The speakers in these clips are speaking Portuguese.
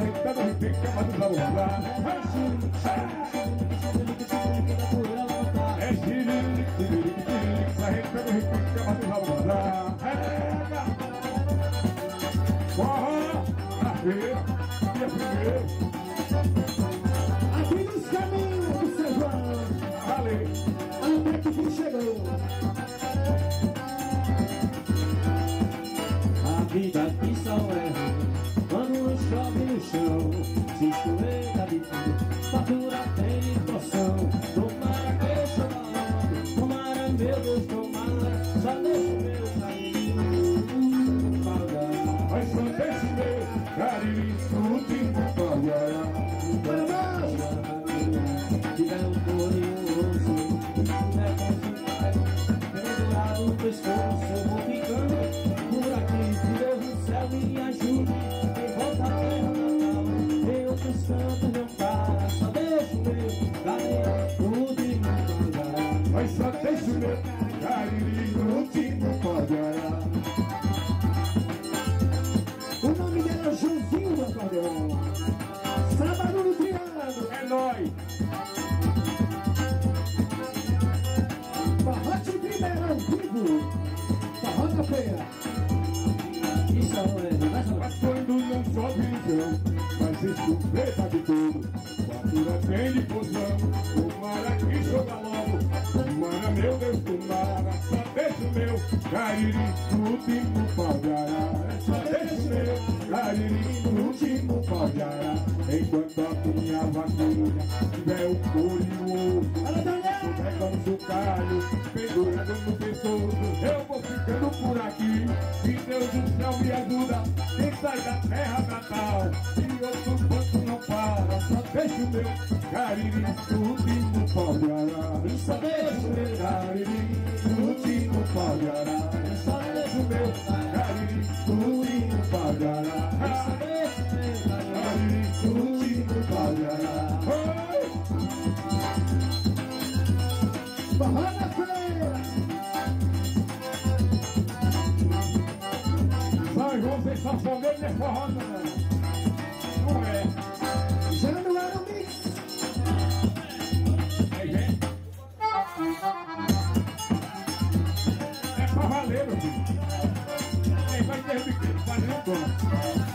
carregando o pica, mas não vamos lá. É xirique, carregando o pica, mas não vamos lá. Forró, na feira, dia primeiro. Aqui nos caminhos do São João. Valeu. Até que fim chegou. A vida que só é quando chove no chão. Se chover dá de tudo, fatura tem porção. Tomara que chova logo, tomara, meu Deus, tomara. Só deixa o meu carinho pagar. Mas só deixa o meu carinho, último pagar. Tiver um curioso, é consignado, pendurado no pescoço, eu vou ficando por aqui. Que Deus no céu me ajude, em volta à terra natal, em outros cantos não para. Só deixa o meu carinho, último pagar. Mas só deixa o meu carinho, último pagar. O nome dela é Joãozinho do Acordeon. Sábado no Triângulo. É nóis. Forró de primeira ao vivo. Forró da feira. Isso é, Mas quando não chove no chão, mas escupeta de tudo, fatura tem de poção. Tomara que chova logo, tomara, meu Deus, tomara. Só deixa o meu carinho, último pagará. Só deixa o meu carinho, último pagará. Enquanto a minha vaquinha tiver o couro e o osso, pegando o chocalho, pendurando no pescoço, eu vou ficando por aqui. Se Deus do céu me ajuda, quem sai da terra natal, e outro banco não para. Só deixa o meu carinho, último pagará. e só deixa o meu Carinho, último pagará. só deixa o meu Carinho, último pagará. só deixa o meu Carinho, último pagará. Oi! Forró da feira. São João sem sanfoneiro não é forró não. Não é. Januário Mix. É gente. É pra valer, meu filho. Quem vai ter biqueiro, vale não toma.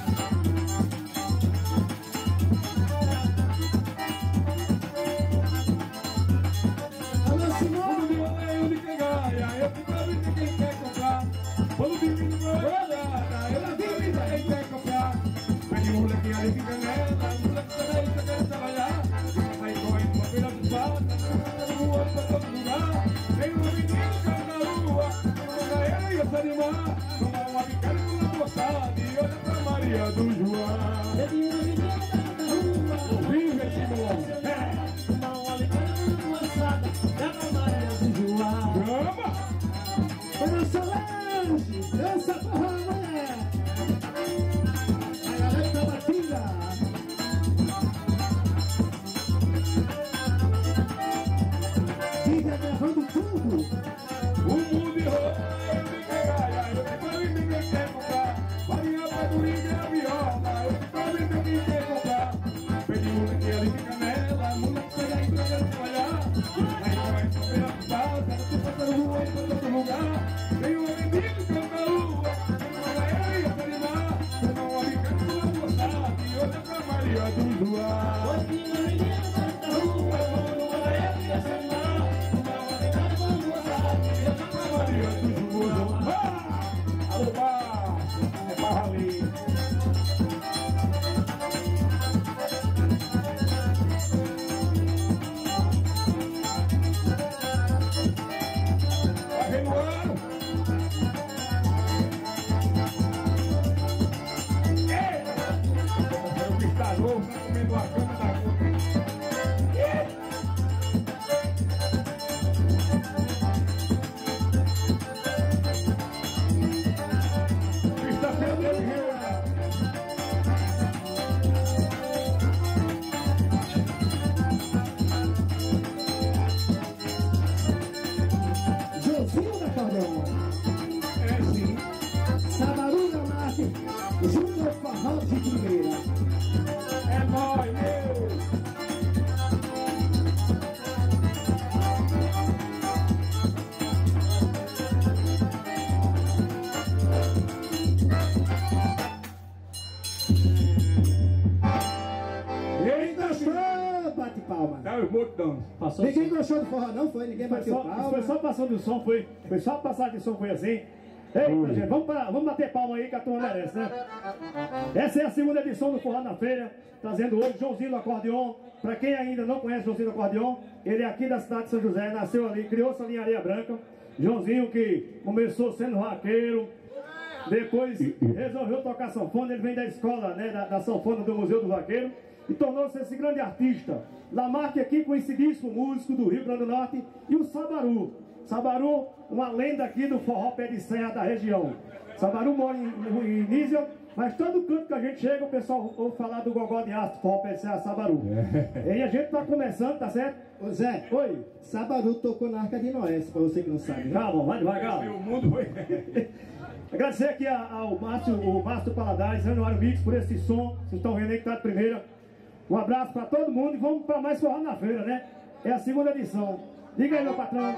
Alô, Simão. Quando me olhei, eu de quem ganha, eu fico a vida quem quer comprar. Quando me olhei, eu de quem quer comprar. Mas de moleque ali fica nela, moleque também tá querendo trabalhar. Aí corre com a feira do salto, na rua pra todo lugar. Tem um menino que anda na rua, pra ele ia se animar. Tomar uma bicada com uma moçada e olha pra Maria do João. Ouviu esse nome? Chama! Dona Solange. Dança forró, mulher. A galera da batida. Vive agarrando tudo. O mundo errou, eu me pegar, eu te falei que ninguém quer comprar. Farinha pra doída e a viola, eu te falei que ninguém quer comprar. Pede moleque ali de canela, moleque sai aí pra querer trabalhar. Aí vai comer a pata, tu passando rua pra todo lugar. Tem um menino que anda na rua, pra ele ia se animar. Tomar uma bicada com uma moçada e olha pra Maria do João. Maria do João. Alô, bar, é barra ali. Tá vendo o ano? Eita! O bicho tá louco, tá comendo a cama da rua. Está sendo guerra. Joãozinho da Acordeon. É sim. Sabaruga Mate. Júnior Forró de primeira. Quem gostou, bate palma. Dá os botões. Ninguém gostou do forró, não foi? Ninguém bateu palma. Foi só passando do som, foi só passar de som, foi assim. Eita, gente, vamos bater palma aí que a turma merece, né? Essa é a segunda edição do Forró na Feira, trazendo hoje Joãozinho do Acordeon. Pra quem ainda não conhece Joãozinho do Acordeon, ele é aqui da cidade de São José, nasceu ali, criou-se ali em Areia Branca. Joãozinho que começou sendo vaqueiro, depois resolveu tocar sanfona. Ele vem da escola, né, da sanfona do Museu do Vaqueiro, e tornou-se esse grande artista. Lamarque aqui, conhecidíssimo músico do Rio Grande do Norte, e o Sabaru. Sabaru, uma lenda aqui do forró pé de serra da região. Sabaru mora em Nísia, mas todo canto que a gente chega, o pessoal ouve falar do gogó de aço, forró pé de serra, Sabaru. E a gente tá começando, tá certo? Ô Zé, Oi. Sabaru tocou na Arca de Noé, pra você que não sabe, né? Calma, vai devagar. O mundo foi. Agradecer aqui ao Márcio Paladares, Januário Mix, por esse som. Vocês estão vendo aí que tá de primeira. Um abraço para todo mundo e vamos para mais forró na feira, né? É a segunda edição. Diga aí, meu patrão.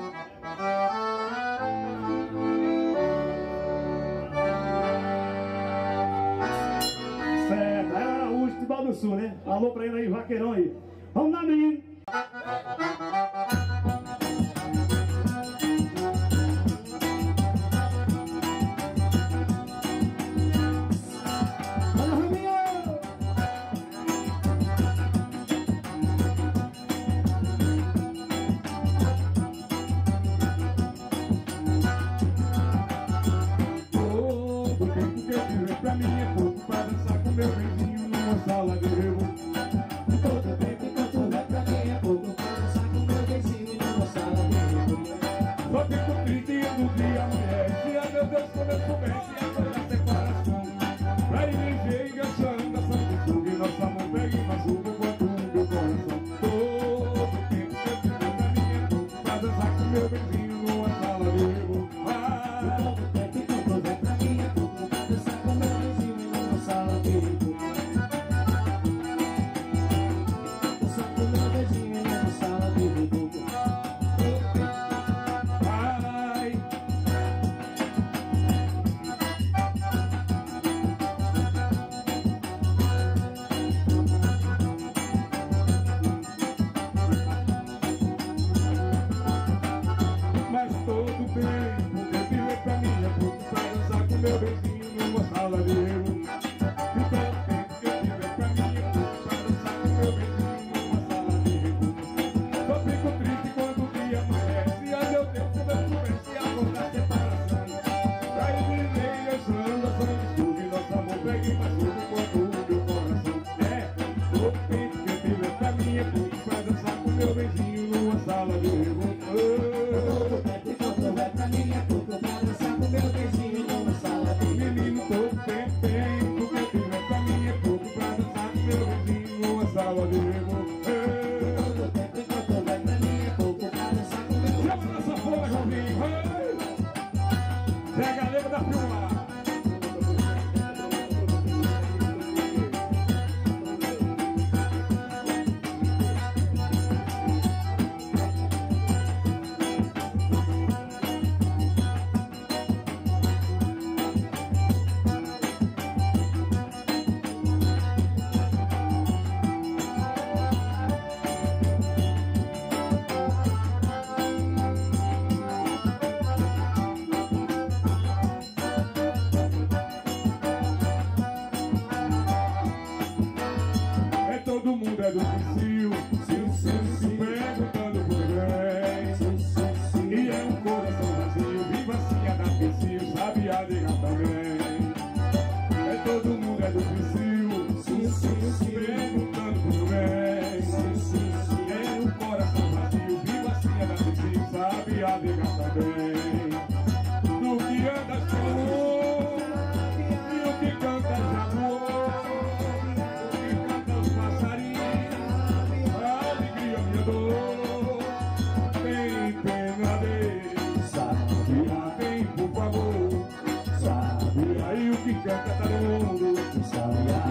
Certo, aí Araújo, Tibau do Sul, né? Alô pra ele aí, vaqueirão aí. Vamos lá, menino. Pra mim é pouco pra dançar com meu vizinho numa sala de rebo. Todo tempo enquanto é pra mim é pouco pra dançar com meu vizinho numa sala de rebo. Só fico triste indo dia, mulher. Se a meu Deus como eu soubesse a toda a separação. Pra ninguém ver enganchando a sangue suga e nossa mão pega e machuca quanto o meu coração. Todo tempo que eu tive pra mim é pouco pra dançar com meu vizinho numa sala de rebo. Todo tempo enquanto é pra mim é pouco pra dançar com meu vizinho numa sala de rebo. Dançar com meu vizinho numa sala de rebo. Ai, mas todo tempo que eu tive pra mim é pouco pra dançar com meu vizinho numa sala de rebo. E todo tempo que eu tive pra mim é pouco pra dançar com meu vizinho numa sala de rebo. Só fico triste quando o dia amanhece. A meu Deus, como eu soubesse a dor da separação. Pra ele ver dançando a sangue suga e nosso amor pega e machuca quanto o meu coração. É, todo tempo que eu tive pra mim é pouco pra dançar com meu vizinho numa sala de rebo. Todo tempo enquanto é pra mim é pouco pra dançar com meu vizinho numa sala de rebo. Menino, todo tempo que eu tive pra mim é pouco pra dançar com meu vizinho numa sala de rebo. Todo tempo enquanto é pra mim é pouco pra dançar com meu Chama nessa porra, Joãozinho! Zé Galego da Filmar! É todo mundo é do Brasil, perguntando por bem. E é um coração vazio, viva assim a da Pecil, sabe a ligar também. É todo mundo é do Brasil, perguntando por bem. É um coração vazio, viva assim a da Pecil, sabe a ligar também. Do que anda chorou, e o que canta já voou. Tem pena dele, sabe? Tem, por favor, sabe? Aí o que canta tá no mundo, sabe?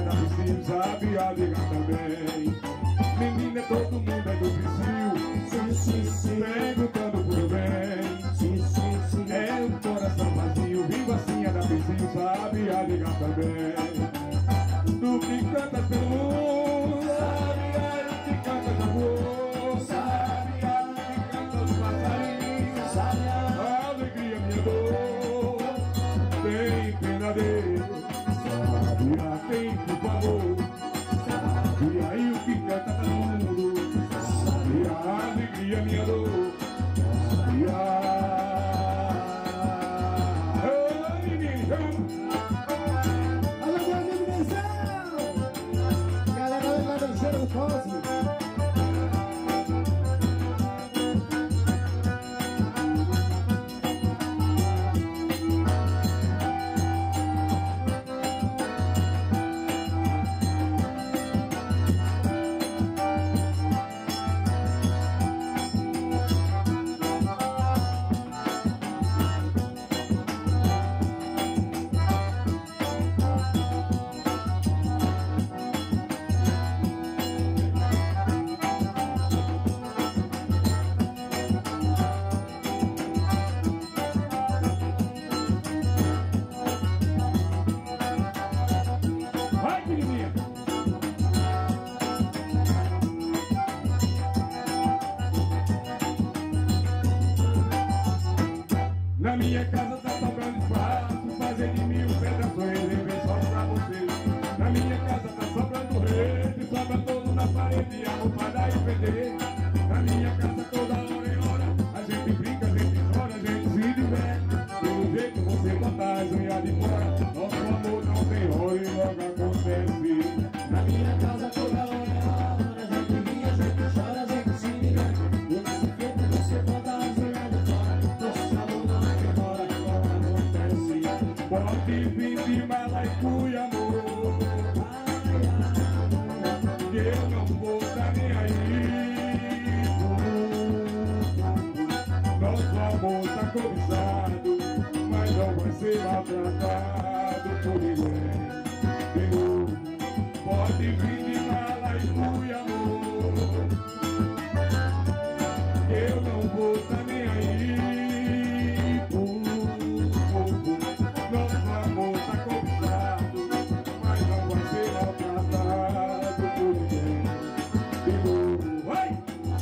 da piscina, sabe a ligar também. Menina, todo mundo é do vizinho, perguntando por meu bem. É um coração vazio, vivo assim é da piscina, sabe a ligar também. Tu que canta pelo mundo, sabe a que canta na rua, sabe a que canta os passarinhos, sabe a alegria minha dor, tem pena dele, sabe a quem por favor, sabe aí o que canta pelo mundo, sabe a alegria minha dor, sabe a... Cosme. Na minha casa tá sobrando espaço, fazer de mim um pedaço ele vem só pra você. Na minha casa tá sobrando rede, sobra todo na parede, almofada e PD. Na minha casa toda hora em hora, a gente brinca, a gente chora, a gente se diverte. Pelo jeito você botar as unhas de fora, nosso amor não tem hora e logo acontece. Na minha casa toda hora é hora, a gente ri, a gente chora, a gente se diverte. Eu não se feita, você bota as unhas de fora, nosso amor não tem hora e logo acontece. Pode vir de mala e fui, amor, que eu não vou dar nem aí. Nosso amor tá cobiçado, mas não vai ser maltratado por ninguém. Pode vir de mala e fui, amor, que eu não vou dar nem aí. Nosso amor tá cobiçado, mas não vai ser maltratado por ninguém. Vai!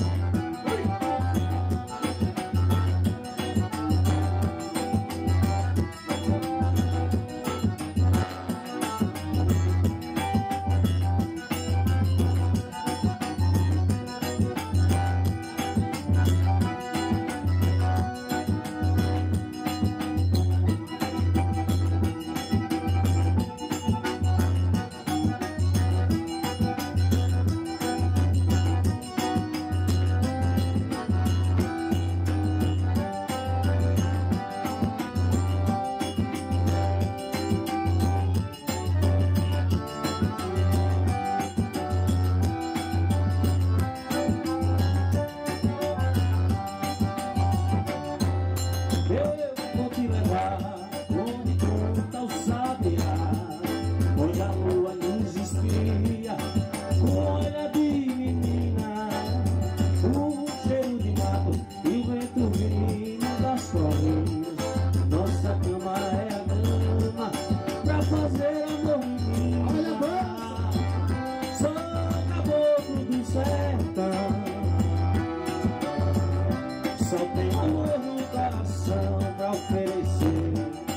Eu vou te levar onde canta o sabiá, onde a lua nos espia, com olhar de menina, o cheiro de mato e o vento vindo das colinas. Nossa cama é a cama pra fazer amor, menina. Sou caboclo do sertão, só tenho amor no coração pra oferecer.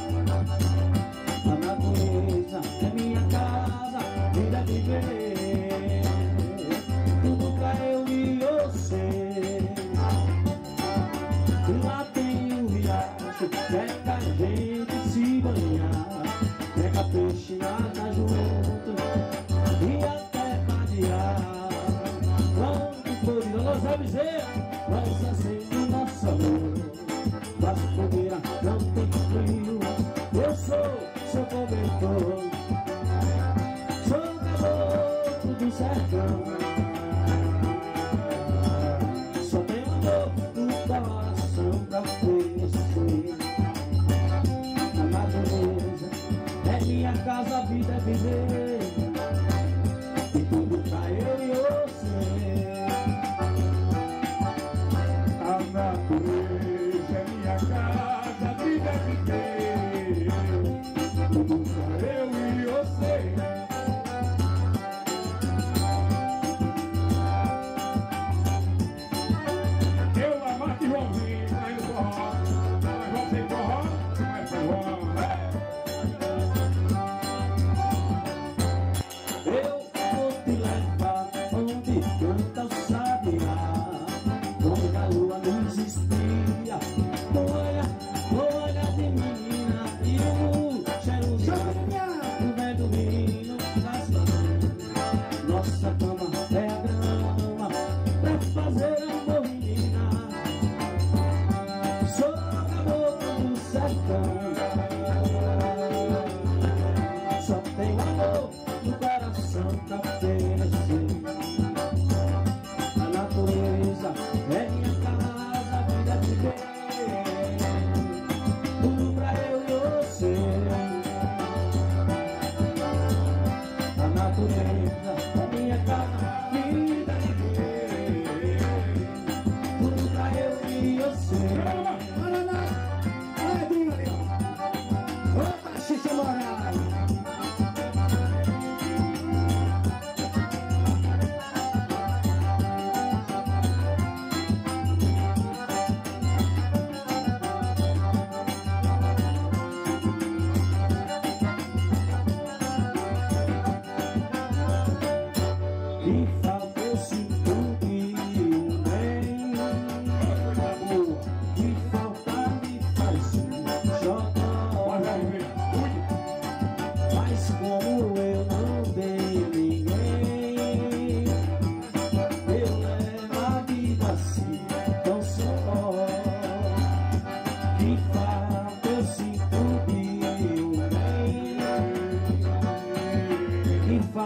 A natureza é minha casa, vida viver, tudo pra eu e você. Lá tem o riacho, é pra gente se banhar, pega peixe, nada junto e até padear. Quando for de nós avisei, nós acendemos nosso amor. Faço fogueira, não tem frio, eu sou cobertor, sou caboclo do sertão, só tenho amor no coração pra oferecer. A natureza é minha casa, a vida é viver,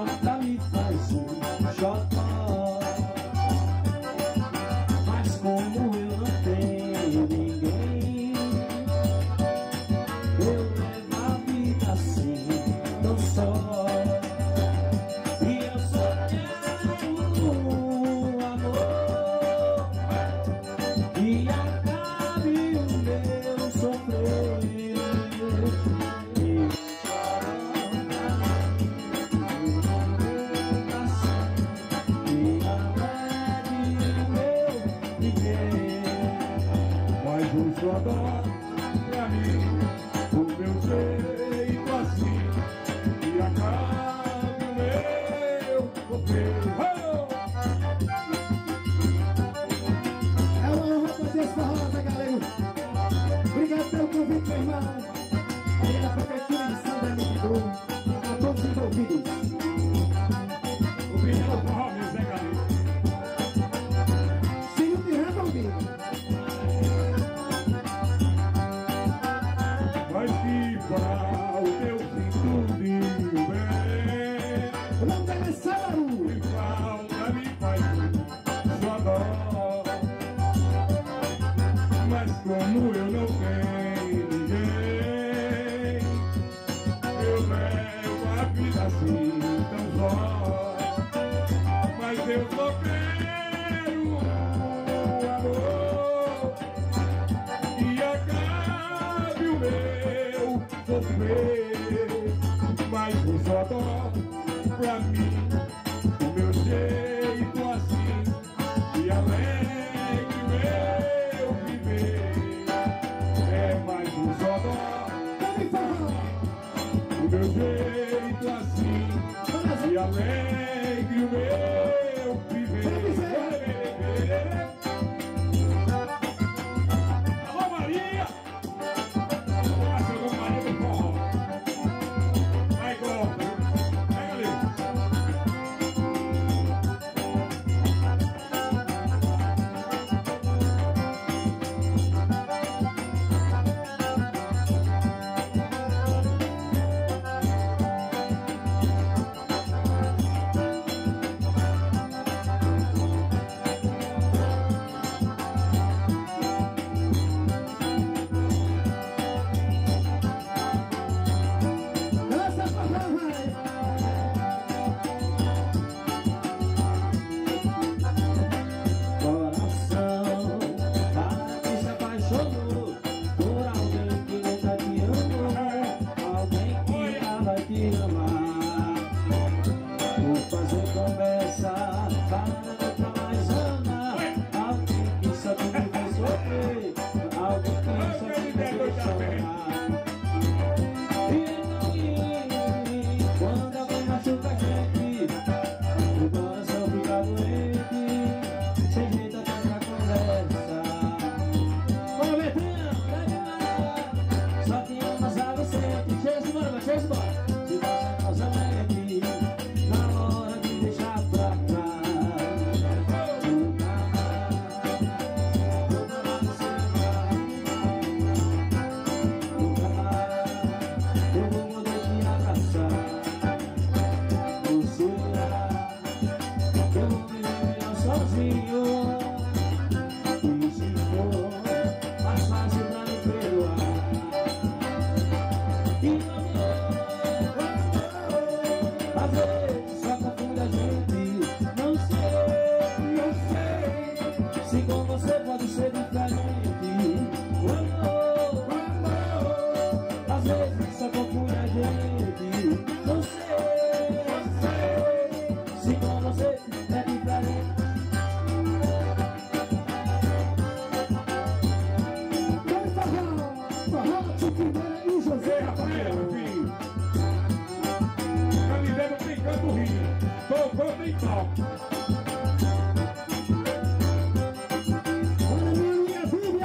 Jota me faz Jota. Mas como eu não tenho ninguém, eu levo a vida assim, tão só. E eu só quero um amor que acabe o meu sofrer. E mas o xodó pra mim, o meu jeito assim, e acabe o meu sofrer. É uma honra fazer esse forró, Zé Galego. Obrigado pelo convite, meu irmão. Aqui da Prefeitura de São Bernardo, a todos envolvidos. Obrigado, forró, meu Zé Galego. Se não tiver, vão vir. Vai fibrar o teu cinturinho bem. O nome dela é Salaru. E falta me faz xodó. Mas como eu não tenho ninguém, eu levo a vida assim tão só. Mas eu só quero um amor que acabe o meu sofrer. Mas o xodó pra mim, o meu jeito assim, e alegre meu viver. É mais um xodó, Vamos forró. o meu jeito assim, e alegre o meu viver. Alô Maria! A Dona Maria do forró. Vai, gosta, vai, galera. Lança forró, vai. coração, que se apaixonou por alguém que nunca te amou, alguém que vai te amar. Vou fazer conversa para nunca mais amar, alguém que sabe me ver sofrer, alguém que sabe me ver chorar. E quando alguém machuca a gente, o coração fica doente, sem jeito até pra conversa. Bora, Betinho, pede mais. Só que ama, sabe sempre. Chega-se embora, vai, chega-se embora. Se você causa mente, na hora de deixar pra trás. Nunca mais você vai. Nunca mais eu vou poder te abraçar. Você irá, eu vou me viver sozinho. E se for mais fácil pra me perdoar. E às vezes só confunde a gente. Não sei se com você pode ser diferente. O amor, às vezes só confunde a gente. Não sei se com você é diferente. Vamos forró. Forró, Chiquinha e José Ei, Rafael. Rafael, filho. Canidé tem canto rio. Tocou, tem toque. Olha minha filha.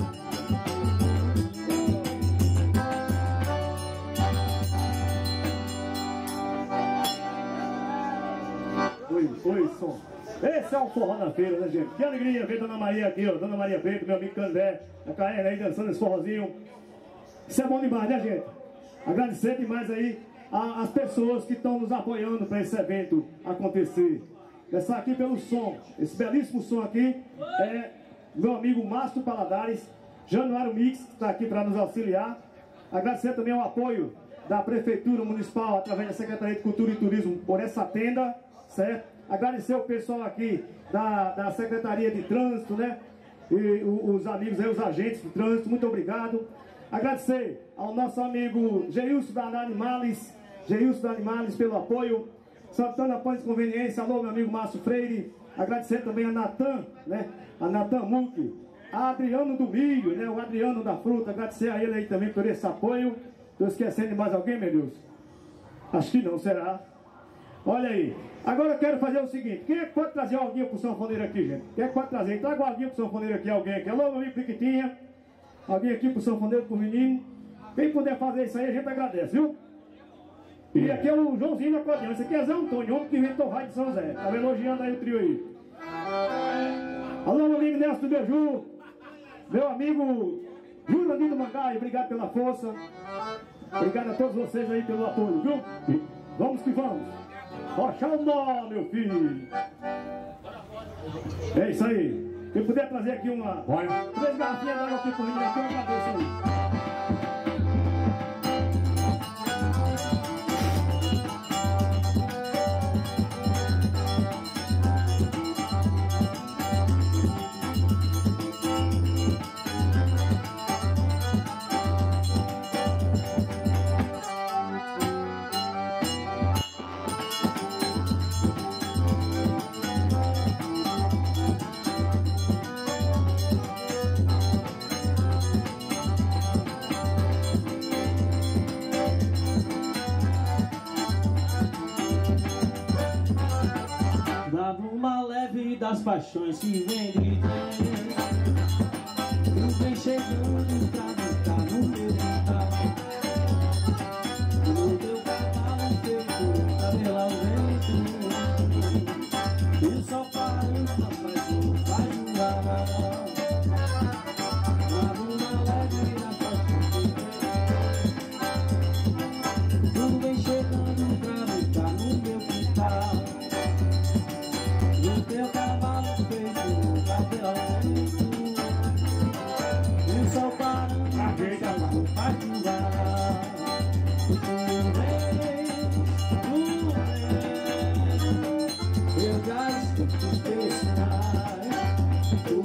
Oi, som. Esse é o forró na feira, né, gente? Que alegria ver Dona Maria aqui, ó. Dona Maria Feito, meu amigo Candé, a Caena aí dançando esse forrozinho. Isso é bom demais, né, gente? Agradecer demais aí as pessoas que estão nos apoiando para esse evento acontecer. Começar aqui pelo som. Esse belíssimo som aqui é meu amigo Márcio Paladares, Januário Mix, que está aqui para nos auxiliar. Agradecer também ao apoio da Prefeitura Municipal, através da Secretaria de Cultura e Turismo, por essa tenda, certo? Agradecer o pessoal aqui da Secretaria de Trânsito, né? E os amigos aí, os agentes de trânsito, muito obrigado. Agradecer ao nosso amigo Geilson da Animales, pelo apoio. Santana Pães Conveniência, alô meu amigo Márcio Freire. Agradecer também a Natan, né? A Natan Muque, a Adriano do Milho, né? O Adriano da Fruta. Agradecer a ele aí também por esse apoio. Estou esquecendo de mais alguém, meu Deus? Acho que não, será? Olha aí. Agora eu quero fazer o seguinte. Quem é que pode trazer alguém pro sanfoneiro aqui, gente? Quem é que pode trazer? Traga alguém pro sanfoneiro aqui, alguém aqui. Alô, meu amigo Piquitinha. Alguém aqui pro sanfoneiro, pro menino. Quem puder fazer isso aí, a gente agradece, viu? E aqui é o Joãozinho da acordeão. Esse aqui é Zé Antônio, homem que inventou o raio de São José. Tá elogiando aí o trio aí. Alô, meu amigo Nelson do Beiju. Meu amigo Jurandir do Mangai, obrigado pela força. Obrigado a todos vocês aí pelo apoio, viu? Vamos que vamos. Oxalá, meu filho. É isso aí. Quem puder trazer aqui 3 garrafinhas d'água aqui pro menino aqui, eu agradeço aí. Das paixões que vem de dentro, tu vem chegando pra botar no meu quintal, o teu cavalo feito cabelo ao vento, e o sol parando atrás do vai uma leve das paixões que vem, tu vem chegando pra botar no meu quintal, o teu cavalo feito cabelo ao vento, e o sol parando atrás do vai eu já estou te tu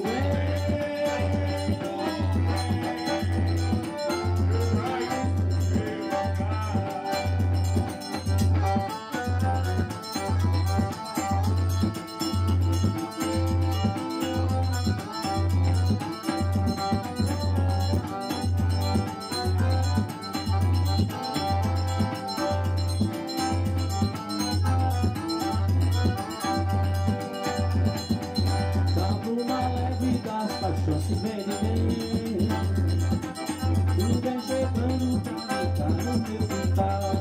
paixões que vem de mim, tu vem chegando pra botar no meu quintal,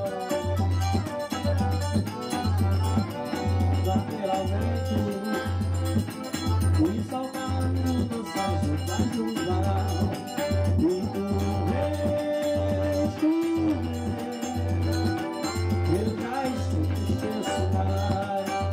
lateralmente o sol caindo no céu atrás do varal, e eu já estou te esquecendo.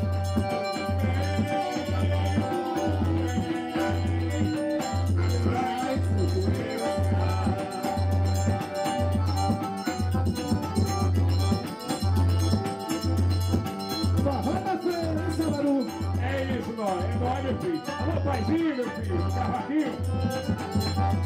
É nóis, meu filho. Alô, paizinho, meu filho. Cavaquinho.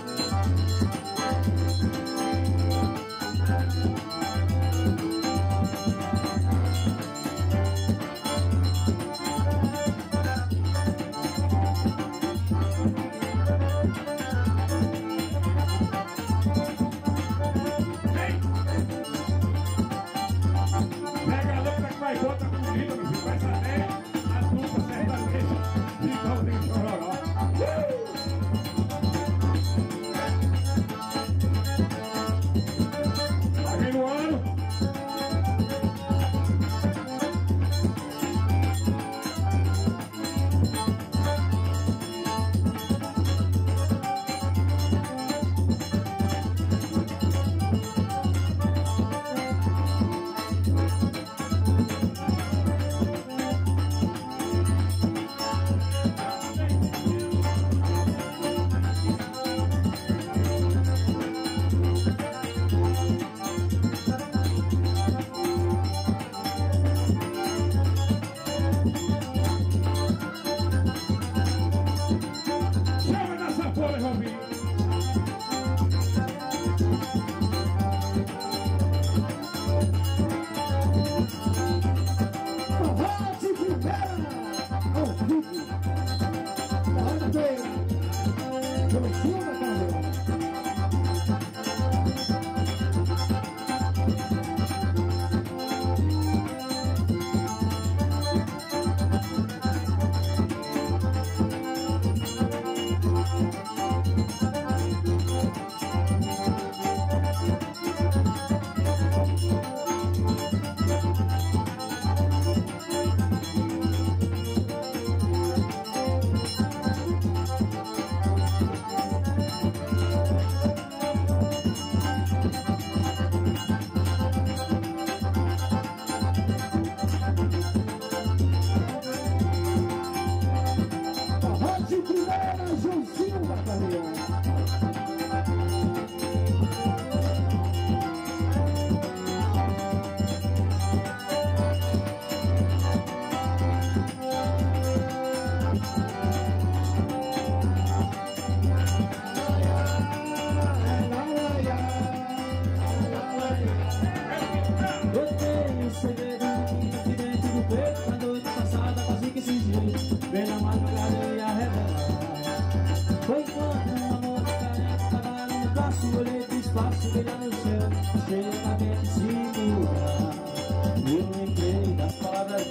Pega a letra que vai botar comida, meu filho. Vai saber.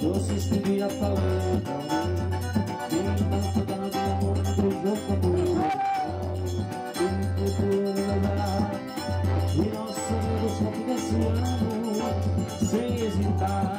doces que um dia falei pra mim. Quem tanto dá de amor me beijou como eu. Quem procurou me levar e nós somos confidenciamos sem hesitar.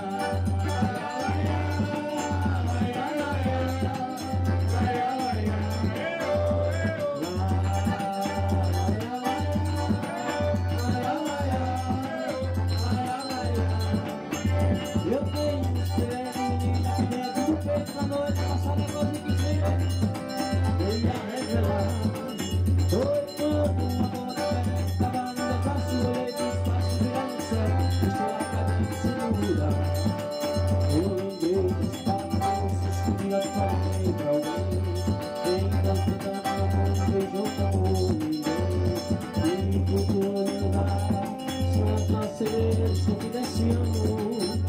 Eu tenho um segredo dentro do peito da noite passada, coisa que chega eu ia revelar. Foi quando uma bomba diferente estava no meu braço, olhei do espaço, virei no céu, estou a caminho de se mudar. Eu lembrei das palavras que um dia falei pra alguém. Quem tanto dá amor me beijou como ninguém. Quem procurou me levar são os nossos segredos confidenciamos.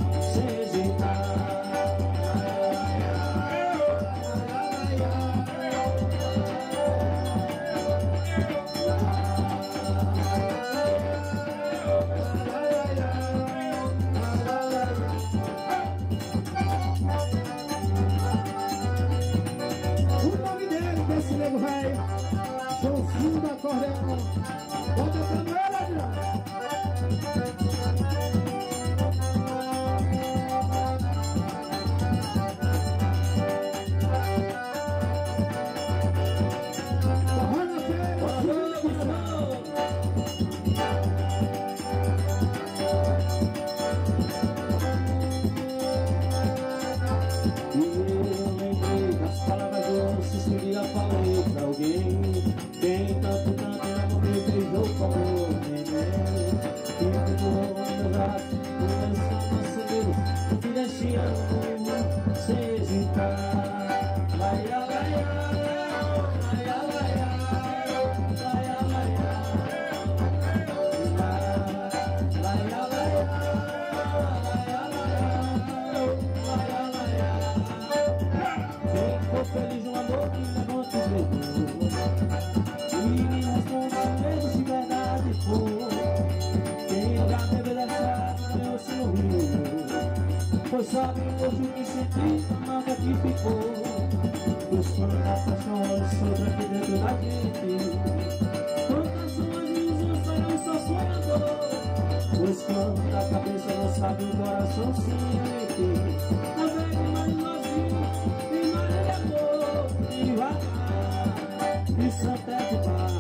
Joãozinho da Cordeão, bota pra ela, Adriano. Falei pra alguém, quem tanto amor me beijou como neném. Quem procurou me levar, começou a ser confidenciando sem hesitar. Laia, laia, laia, laia, laia, laia, laia, laia, laia. Quem for feliz no amor que e me responde mesmo se verdade for. Quem já teve dessa meu sorriso, pois sabe hoje o que senti, a marca que ficou. Buscando a paixão sobre aqui dentro da gente. Quantas são as ilusões para um só sonhador, pois quando a cabeça não sabe o coração sente. Navega mais vazio e mais de amor e vai. Isso até de barro,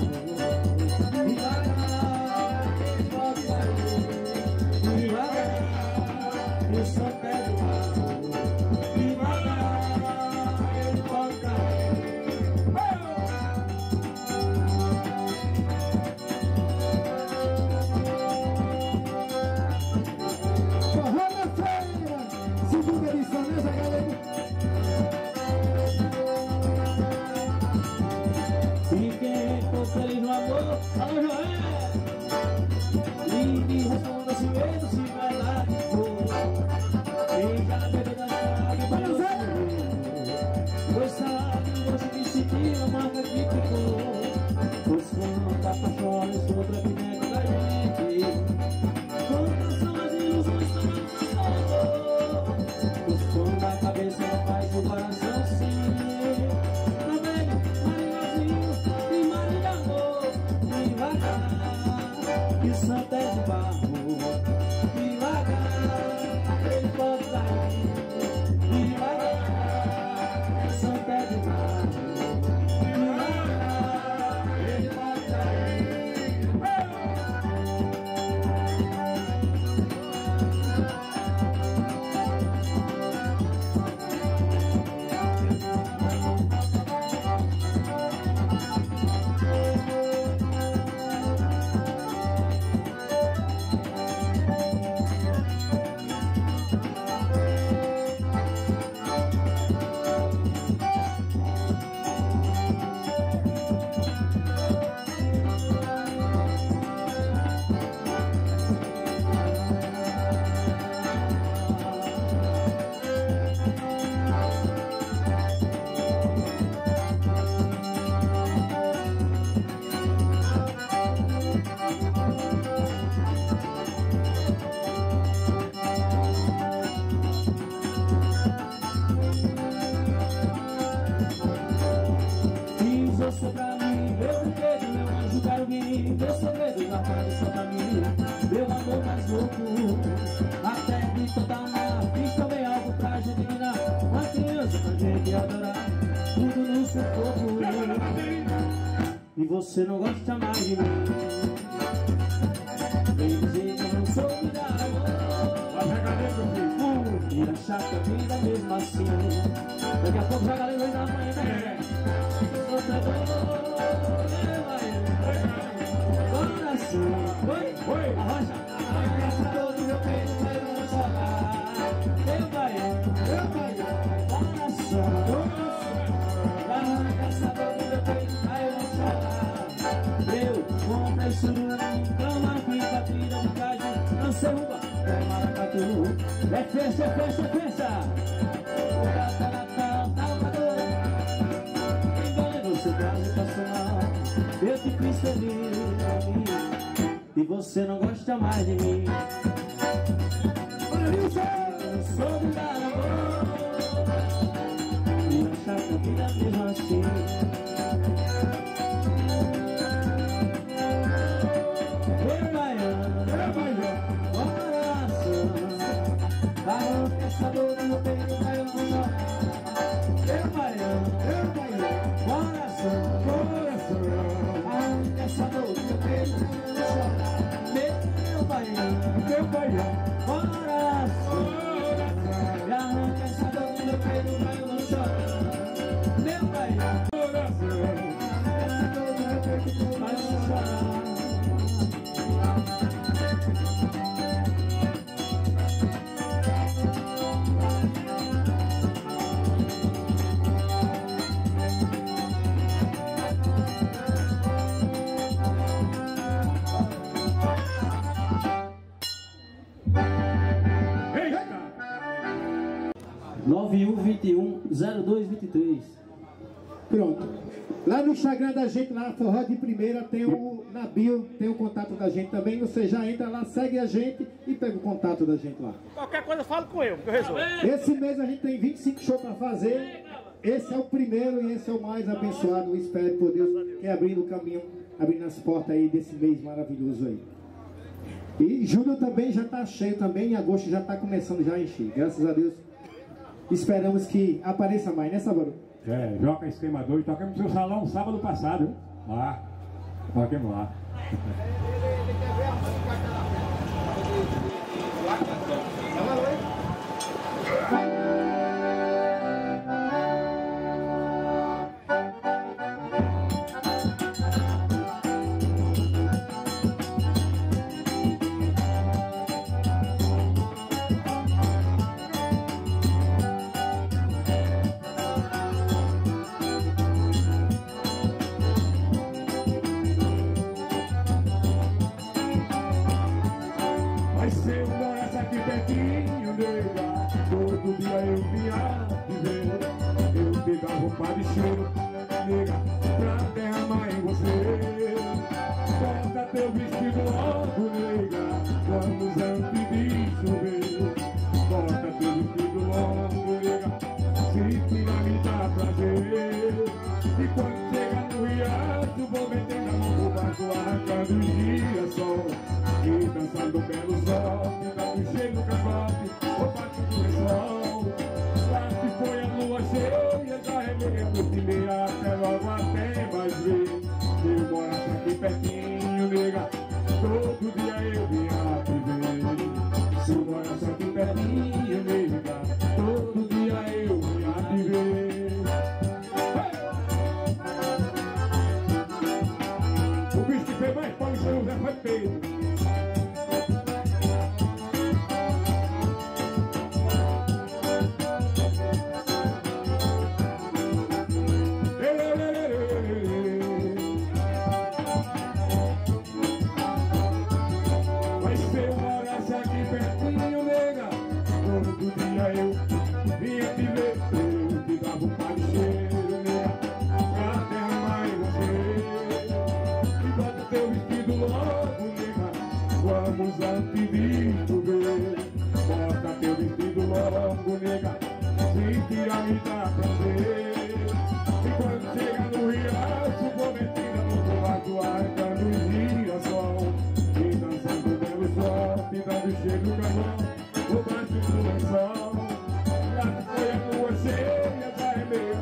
devagar, pode sair, devagar. Isso até de barro, devagar, ele pode cair. Forró na Feira, segunda edição, né, Zé Galego? E quem for feliz no amor, alô Joé, e me responda se mesmo se verdade for. Quem já teve dançado para o seu, pois sabe hoje que sentiu a marca que ficou. Pois quando a paixão sobre a boneca da gente, quantas são as ilusões para o seu, pois quando a cabeça não faz o coração. me adorar, tudo no seu corpo. E você não gosta mais de mim. Vem dizer que eu não sou me dar amor. Vira chata, vida mesmo assim. Daqui a pouco joga luz da manhã, né? Coração, oi, arrocha. Arranca todo meu peito, vai não jogar. Meu baiano, coração. Arranca essa dor do meu peito, vai não jogar. Eu comprei sururu, cama, pica, trilha de caju. Não sei roubar, é maracatu. É festa, é festa, é festa. O gata natal, tá uma dor. Enganou seu caso passional. Eu te fiz feliz. E você não gosta mais de mim. Eu não sou de dar amor. E achar que a vida mesmo assim. Meu baiano, coração. Arranca essa dor do meu peito, vai eu não chorar. Meu baiano, coração. Arranca essa dor do meu peito, vai eu não chorar. Meu baiano, coração. E arranca essa dor do meu peito, vai eu não chorar. Meu baiano, coração. Essa dor do meu peito, vai eu não chorar. Eita! 9121-0223. Pronto. Lá no Instagram da gente, lá, Forró de Primeira, tem na bio, tem o contato da gente também. Você já entra lá, segue a gente e pega o contato da gente lá. Qualquer coisa, fala com eu, que eu resolvo. Esse mês a gente tem 25 shows para fazer. Esse é o primeiro e esse é o mais abençoado. Eu espero por Deus que é abrindo o caminho, abrindo as portas aí desse mês maravilhoso aí. E julho também já está cheio também, em agosto já está começando já a encher. Graças a Deus. Esperamos que apareça mais, né, Sábado? É, Joca Esquemador, e tocamos no seu salão sábado passado, hein? Lá, toquemos lá. Mas se eu morasse aqui pertinho, nega, todo dia eu vinha te ver. Eu te dava um par de choro, nega, pra derramar em você. Bota teu vestido logo, nega, vamos antes de chover. Bota teu vestido logo, nega, se tira me dá prazer. E quando chega no riacho, vou meter na mão pro barco, arrancando os dias-sol. E dançando pelo sol, dando cheio no capote, ou batendo no sol. Lá se foi a lua cheia, já remelhando de meia, até logo até mais ver. Eu morasse aqui pertinho, nega, todo dia eu vinha te ver. Se eu morasse aqui pertinho, nega, todo dia eu vinha te ver. O bicho que fez mais pau em São José foi Pedro. Mas se eu morasse aqui pertinho, nega, todo dia eu vinha te ver. Eu te dava um par de cheiro, nega, pra derramar em você. E bota teu vestido logo, nega, vamos antes de chover. Bota teu vestido logo, nega, se tira me dá prazer. E quando chega no riacho, vou metida no barco, arrancando os dias-sol. E dançando pelo sol, te dando cheio do canhão, por baixo do lençol. Lá que foi a lua cheia, já é meio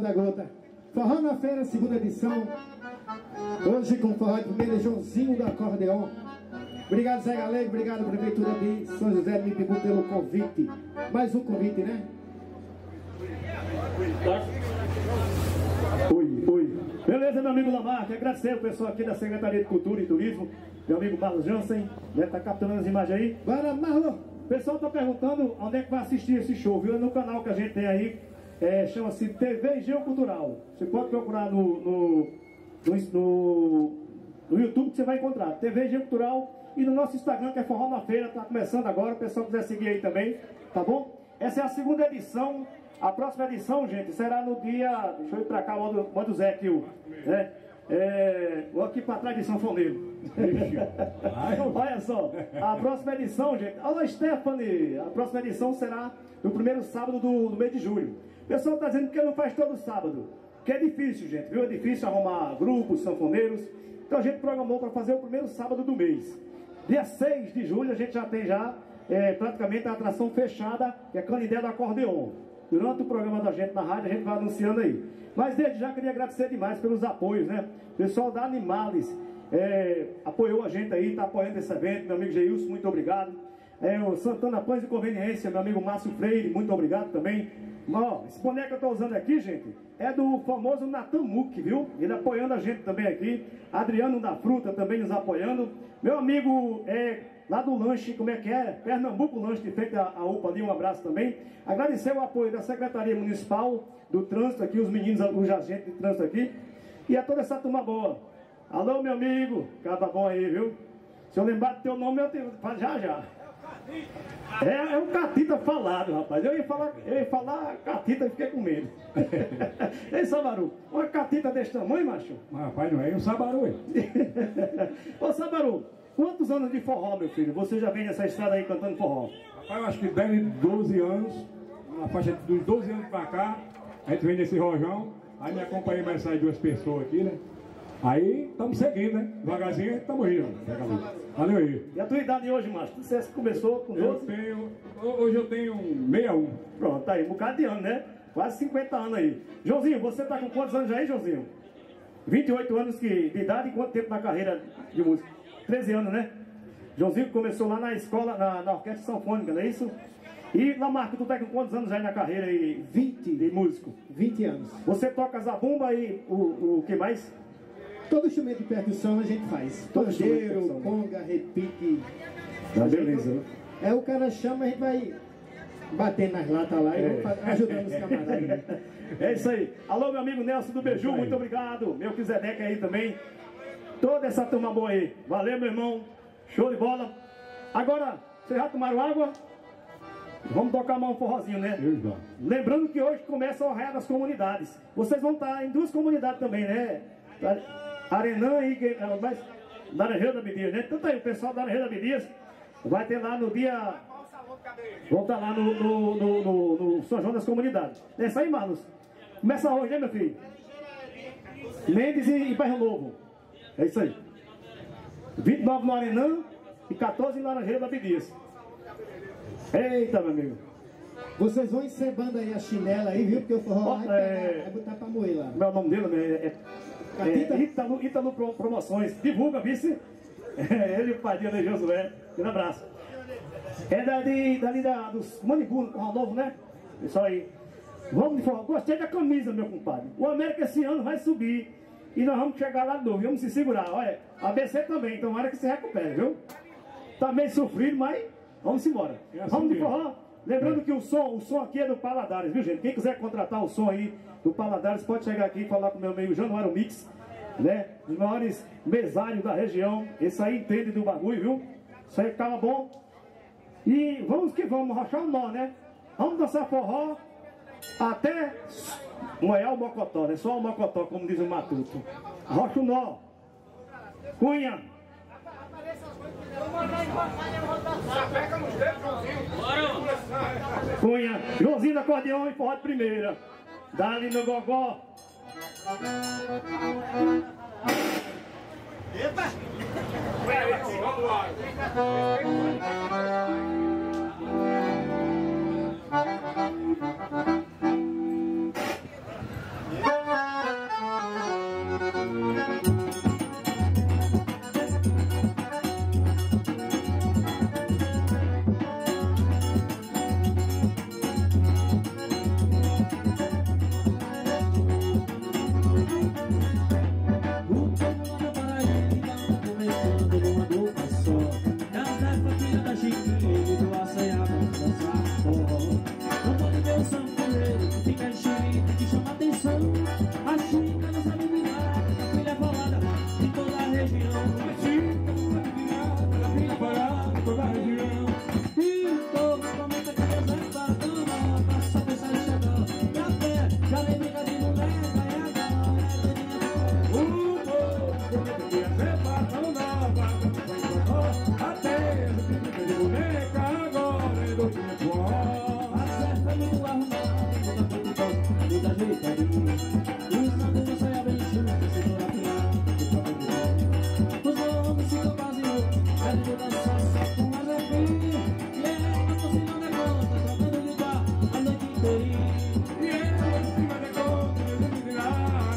da gota. Forró na Feira, segunda edição. Hoje com forró de primeira, Joãozinho do Acordeon. Obrigado, Zé Galego. Obrigado, Prefeitura de São José de Mipibu, pelo convite. Mais um convite, né? Oi. Beleza, meu amigo Lamarck, agradecer o pessoal aqui da Secretaria de Cultura e Turismo, meu amigo Marlon Jansen, né, tá capturando as imagens aí. Bora, Marlon! O pessoal tá perguntando onde é que vai assistir esse show, viu? É no canal que a gente tem aí, chama-se TV Geocultural. Você pode procurar no YouTube que você vai encontrar, TV Geocultural, e no nosso Instagram, que é Forró na Feira, tá começando agora, o pessoal quiser seguir aí também, tá bom? Essa é a segunda edição. A próxima edição, gente, será no dia... Deixa eu ir pra cá, manda o Zé aqui, né? Vou aqui pra trás de sanfoneiro. Olha só, a próxima edição, gente... Olha, Stephanie! A próxima edição será no primeiro sábado do mês de julho. O pessoal tá dizendo que não faz todo sábado, que é difícil, gente, viu? É difícil arrumar grupos, sanfoneiros. Então a gente programou para fazer o primeiro sábado do mês. Dia 6 de julho a gente já tem praticamente a atração fechada, que é Canindé do Acordeon. Durante o programa da gente na rádio, a gente vai anunciando aí. Mas desde já queria agradecer demais pelos apoios, né? O pessoal da Animales apoiou a gente aí, está apoiando esse evento. Meu amigo Geilson, muito obrigado. O Santana Pães e Conveniência, meu amigo Márcio Freire, muito obrigado também. Ó, esse boneco que eu estou usando aqui, gente, é do famoso Natan Muck, viu? Ele apoiando a gente também aqui. Adriano da Fruta também nos apoiando. Meu amigo lá do lanche, como é que é? Pernambuco Lanche, que fez a UPA ali, um abraço também. Agradecer o apoio da Secretaria Municipal do Trânsito aqui, os meninos, os agentes de trânsito aqui. E a toda essa turma boa. Alô, meu amigo, cara bom aí, viu? Se eu lembrar do teu nome, eu tenho... Já. É um catita falado, rapaz. Eu ia falar catita e fiquei com medo. Ei, Sabaru, uma catita desse tamanho, macho? Mas, rapaz, não é um Sabaru, hein? Ô, Sabaru, quantos anos de forró, meu filho? Você já vem nessa estrada aí cantando forró? Rapaz, eu acho que deve 12 anos. Na faixa dos 12 anos pra cá, a gente vem nesse rojão. Aí me acompanhei mais essas duas pessoas aqui, né? Aí estamos seguindo, né? Devagarzinho estamos indo. Valeu aí. E a tua idade hoje, macho? Você começou com 12? Hoje eu tenho 61. Pronto, tá aí, um bocado de ano, né? Quase 50 anos aí. Joãozinho, você tá com quantos anos aí, Joãozinho? 28 anos de idade e quanto tempo na carreira de música? 13 anos, né? Joãozinho começou lá na escola, na orquestra sanfônica, não é isso? E Lamarck, tu tá com quantos anos aí na carreira aí? 20 de músico? 20 anos. Você toca zabumba e o que mais? Todo instrumento de percussão a gente faz. Pandeiro, conga, repique. Tá, beleza. O cara chama, a gente vai batendo nas latas lá e ajudando os camaradas. É isso aí. Alô, meu amigo Nelson do Beiju, muito obrigado. Meu Quisedeque aí também. Toda essa turma boa aí. Valeu, meu irmão. Show de bola. Agora, vocês já tomaram água? Vamos tocar mais um forrozinho, né? Lembrando que hoje começa o Arraial das Comunidades. Vocês vão estar em duas comunidades também, né? Arenã e Laranjeira da Abdias, né? Tanto aí, o pessoal da Laranjeira da Abdias vai ter lá no dia... Vão estar lá no São João das Comunidades. É isso aí, Marlos. Começa hoje, né, meu filho? Mendes e Bairro Novo. É isso aí. 29 no Arenã e 14 em Laranjeira da Abdias. Eita, meu amigo. Vocês vão encebando aí a chinela aí, viu? Porque o forró vai botar pra moer lá. Meu nome dele Ítalo Promoções. Divulga, vice. Ele e o pai dele, Josué. Um abraço. É dali dos Manibu, Corral Novo, né? Isso aí. Vamos de forró. Gostei da camisa, meu compadre. O América esse ano vai subir. E nós vamos chegar lá de novo. Vamos se segurar. Olha, a BC também. Então, hora que se recupere, viu? Tá meio sofrido, mas vamos embora. Vamos de forró. Lembrando que o som aqui é do Paladares, viu, gente? Quem quiser contratar o som aí do Paladares, pode chegar aqui e falar com o meu amigo Januário Mix, né? Os maiores mesários da região. Esse aí entende do bagulho, viu? Isso aí ficava bom. E vamos que vamos, rachar um nó, né? Vamos dançar forró até moer o mocotó, né? Só o mocotó, como diz o Matuto. Rocha o nó. Cunha. Cunha, Joãozinho do Acordeão e forró de primeira. Dali no gogó. Epa!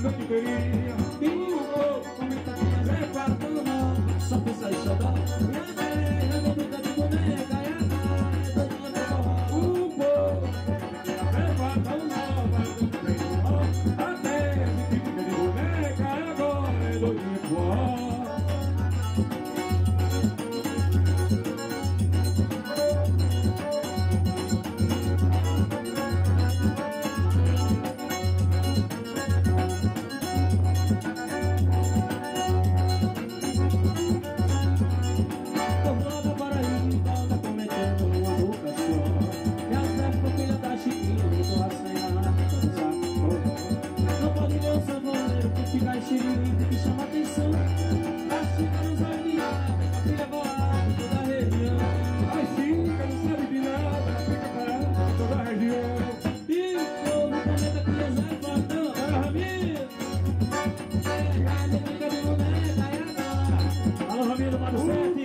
noite inteirinha. E o povo comenta que nós é bacana, só pensa em xodó. E até não brinca de boneca, e agora é todo mundo forró. O povo é bacana, até a gente fica de boneca, e agora é doido de forró. Que chama atenção, assim que nos aliar, fica voado toda a região. As chicas não sabe de nada, fica parado toda a região. E o povo comenta que nós é fortão, Ramiro. É, brinca de boneca, e agora? Alô, Ramiro, Mário 7.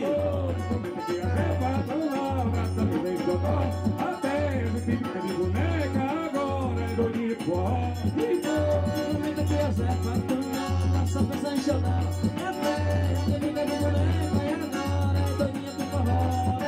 Até a gente fica de boneca, agora é doido de forró. E o povo comenta que nós é fortão, só pensa em xodó. Até brinca de boneca, e agora é doidinha pro forró.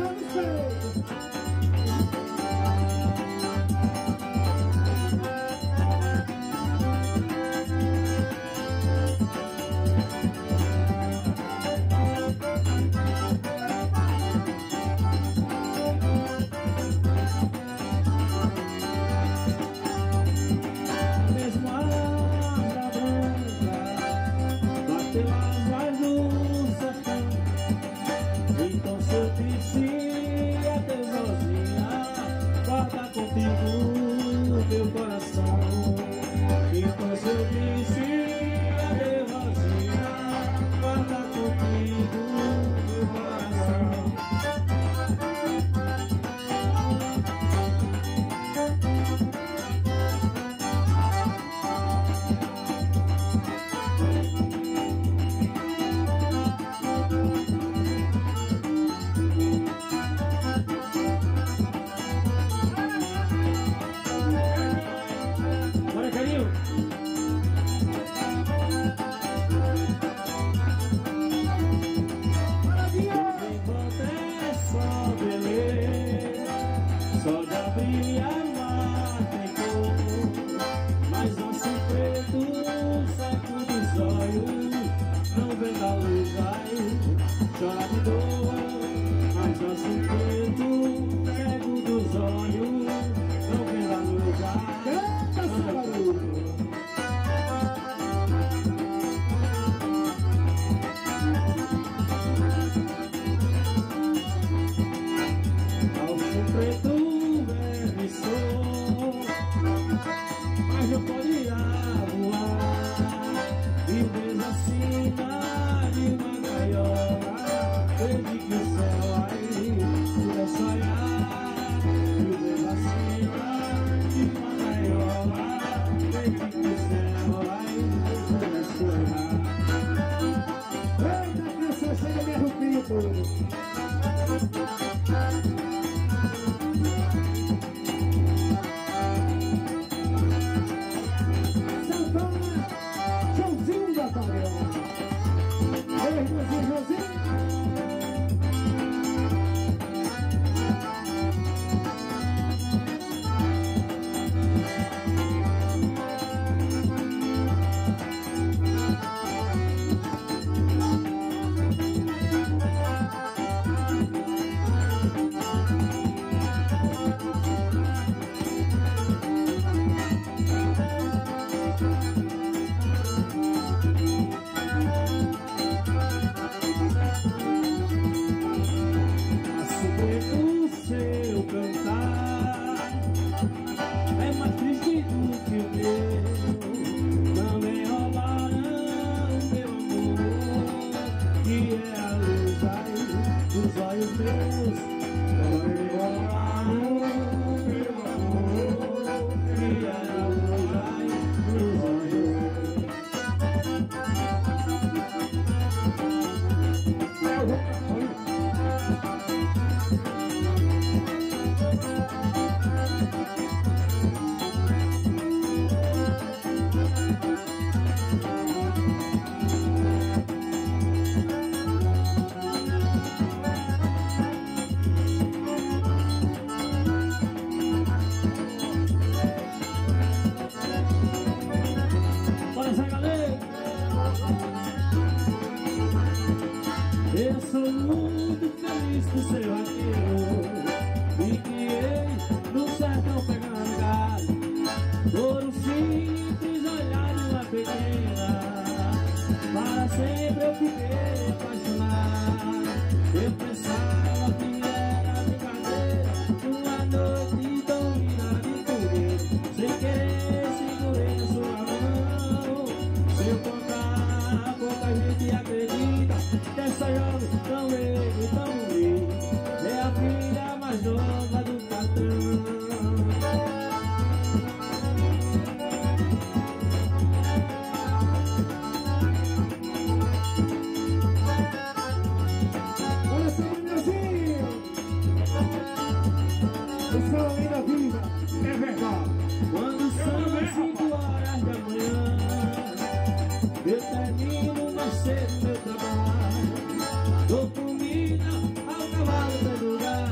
cedo meu trabalho, dou comida ao cavalo pra lugar.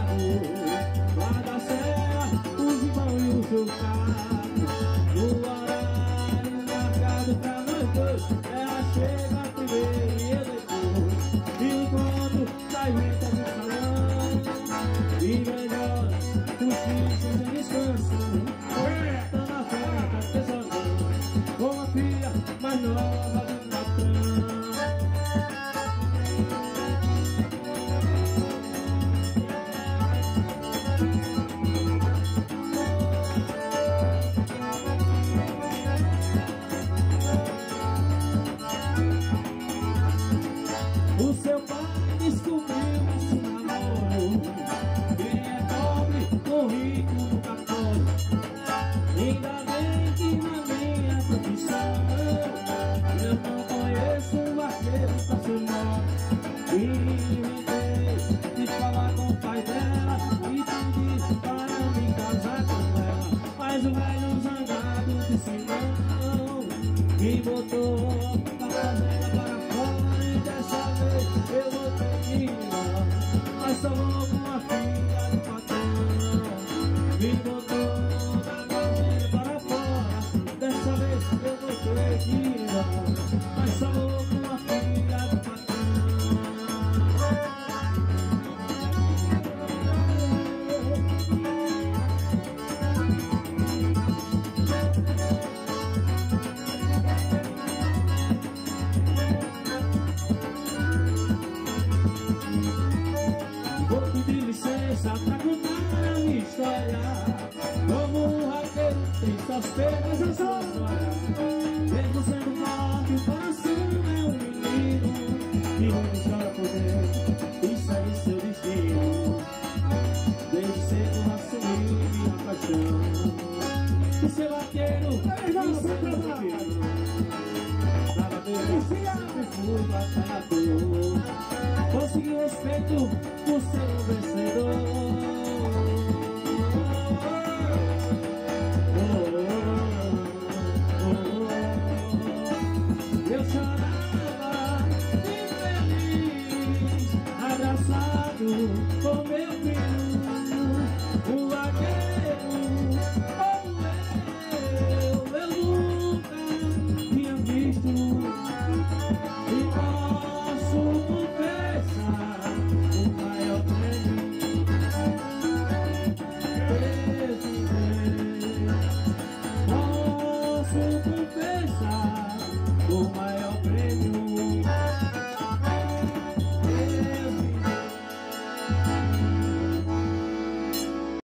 e melhor, justiça sem descanso. Tá na frente, tesourão, com a filha mais nova do patrão. O seu pai descobriu esse namoro. Quem é pobre com rico nunca pode. Ainda bem que na minha profissão eu não conheço um vaqueiro pra ser morto. E inventei de falar com o pai dela e pedi para me casar com ela. Mas o velho zangado disse não, me botou na fazenda para fora e dessa vez eu vou ter que ir embora. Mas só vou com a filha do patrão. Me botou na fazenda para fora, dessa vez eu vou ter que ir embora. Mas só vou com a filha do patrão. Vou pedir licença pra contar a minha história. Como um raqueiro tem suas pernas e suas glórias. Mesmo sendo forte, o coração é um menino que muito chora por dentro e segue seu destino. Desde cedo assumi minha paixão de ser vaqueiro e ser vaqueiro. Nada bem, sempre fui batalhador. Consegui respeito por ser um vencedor. Eu chorava infeliz, abraçado com meu filho, o vaqueiro como eu nunca tinha visto. E posso confessar o maior prêmio posso confessar o maior prêmio